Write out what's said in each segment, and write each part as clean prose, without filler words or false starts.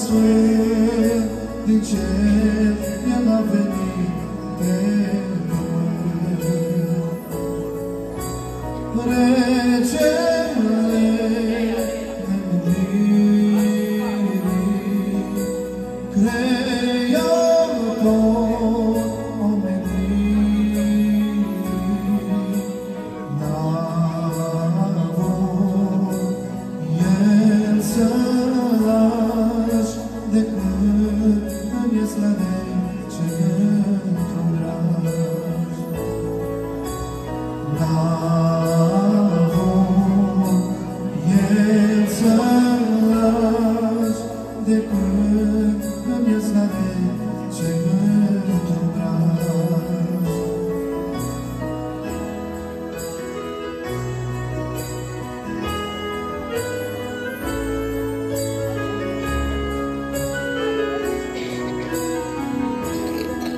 cer, din cer, El a venit pe pământ. Regele nemuririi, Creator omenirii, n-a vrut El să lași decât îmi slăvește într-un drag. N-a vrut El să lași decât îmi slăvește într-un drag.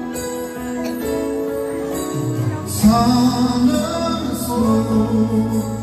S-a născut